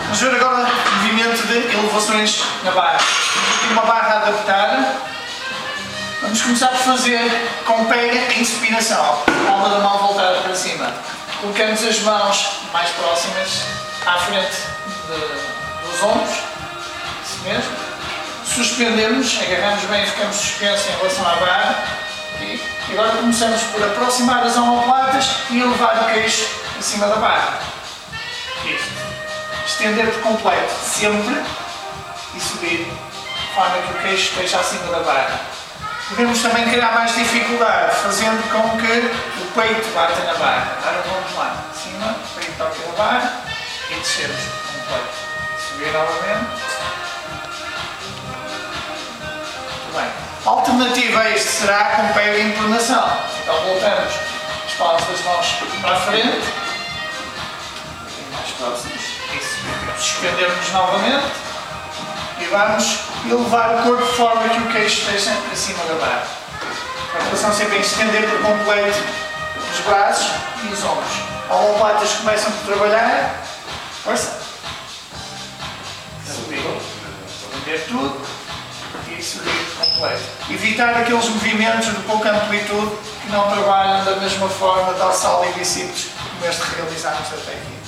Vamos ver agora o movimento de elevações na barra. Aqui uma barra adaptada. Vamos começar por fazer com pega em supinação. Palma da mão voltada para cima. Colocamos as mãos mais próximas à frente dos ombros. Isso mesmo. Suspendemos, agarramos bem e ficamos suspensos em relação à barra. E agora começamos por aproximar as omoplatas e elevar o queixo acima da barra. Isto. Estender por completo, sempre, e subir, de forma que o queixo esteja acima da barra. Podemos também criar mais dificuldade, fazendo com que o peito bata na barra. Agora vamos lá, acima, o peito toca na barra e descemos por completo. Subir novamente. Muito bem. A alternativa a este será com pega e empenação. Então voltamos as palmas das mãos para a frente, mais próximos. Isso. Suspendemos novamente e vamos elevar o corpo de forma que o queixo esteja acima da barra. A rotação sempre em estender por completo os braços e os ombros. Omoplatas começam por trabalhar. Força. Subir. Subir tudo e subir por completo. Evitar aqueles movimentos de pouca amplitude que não trabalham da mesma forma dorsal e bíceps como este que realizamos até aqui.